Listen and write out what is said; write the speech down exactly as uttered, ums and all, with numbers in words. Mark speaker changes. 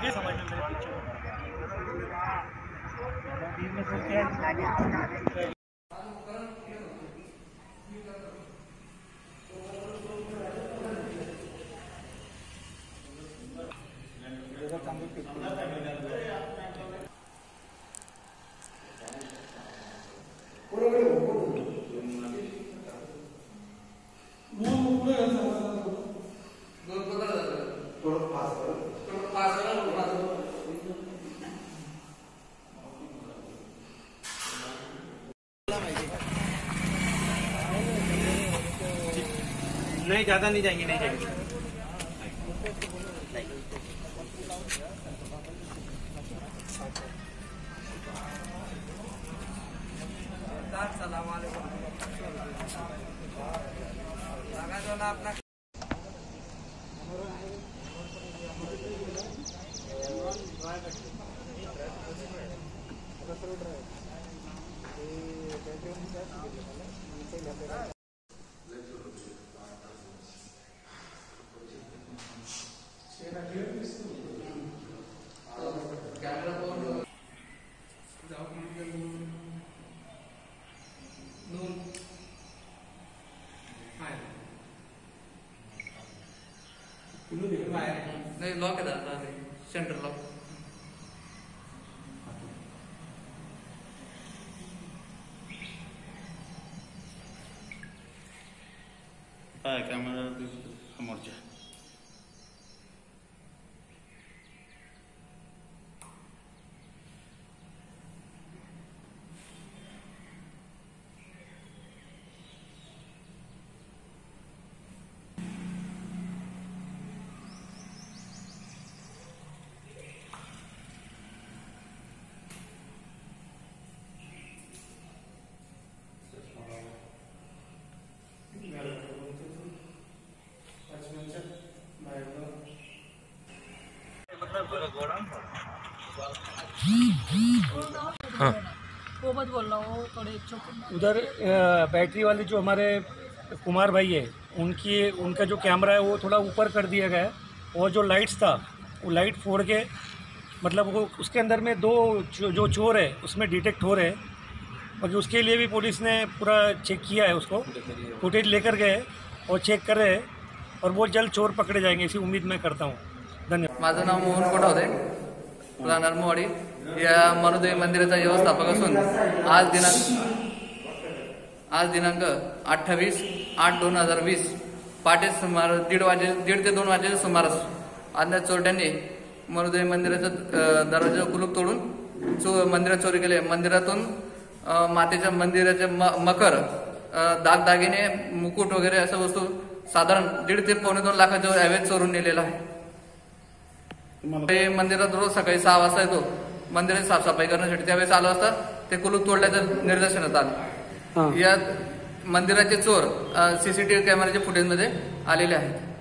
Speaker 1: आगे समझ में मेरे पीछे नहीं, ज्यादा नहीं जाएंगे, नहीं जाएंगे। अपना नहीं, लॉक है दादा, सेंटर लॉक। हाँ, कैमरा समोरच्या
Speaker 2: हाँ,
Speaker 3: वो मत बोल रहा हूँ थोड़े
Speaker 2: उधर बैटरी वाले जो हमारे कुमार भाई है, उनकी उनका जो कैमरा है वो थोड़ा ऊपर कर दिया गया है, और जो लाइट्स था वो लाइट फोड़ के, मतलब वो उसके अंदर में दो जो चोर है उसमें डिटेक्ट हो रहे हैं। बाकी उसके लिए भी पुलिस ने पूरा चेक किया है, उसको फुटेज लेकर गए और चेक कर रहे हैं, और बहुत जल्द चोर पकड़े जाएंगे, ऐसी उम्मीद मैं करता हूँ। धन्यवाद।
Speaker 4: माझं नाव मोहन कोठावदे, राहणार मोवाडी, या मनुदेवी मंदिराचा व्यवस्थापक असून आज दिनांक आज दिनांक अठ्ठावीस आठ दोन हजार वीस पहाटे सुमार दीड वाजे दीड ते दोन वाजेच्या सुमारास अज्ञात चोरट्यांनी मनुदेवी मंदिराचं दरवाजा कुलूप तोडून चो मंदिरात चोरी केली। मंदिरातून मातेच्या मंदिराचे मकर, दागदागिने, मुकुट वगैरे अशा वस्तू साधारण दीड ते पावणे दोन लाखाच्या अवैध चोरून नेलेला आहे। मंदिरात रोज सकाळी सहा वाजता येतो, मंदिराची साफसफाई करण्यासाठी, त्यावेळेस आलो असता ते कुलूप तोडल्याचं निदर्शनास आलं। या मंदिराचे चोर सीसीटीव्ही कॅमेऱ्याच्या फुटेजमध्ये आलेले आहेत।